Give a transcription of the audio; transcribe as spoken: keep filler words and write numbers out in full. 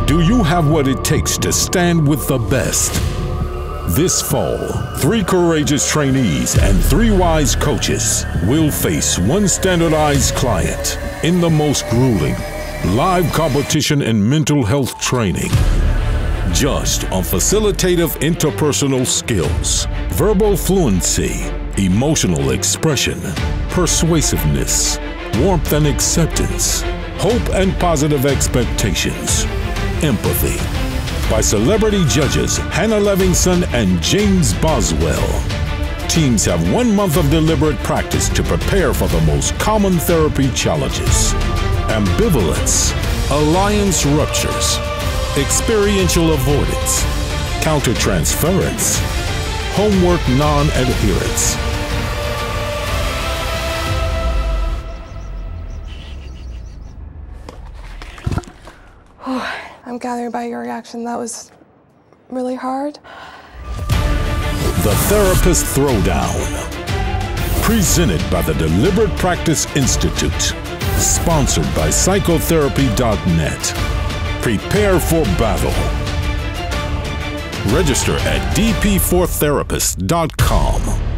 Do you have what it takes to stand with the best? This fall, three courageous trainees and three wise coaches will face one standardized client in the most grueling live competition in mental health training. Judged on facilitative interpersonal skills, verbal fluency, emotional expression, persuasiveness, warmth and acceptance, hope and positive expectations, empathy. By celebrity judges Hannah Levinson and James Boswell. Teams have one month of deliberate practice to prepare for the most common therapy challenges: ambivalence, alliance ruptures, experiential avoidance, countertransference, homework non-adherence. I'm gathering by your reaction that was really hard. The Therapist Throwdown. Presented by the Deliberate Practice Institute. Sponsored by psychotherapy dot net. Prepare for battle. Register at d p four therapist dot com.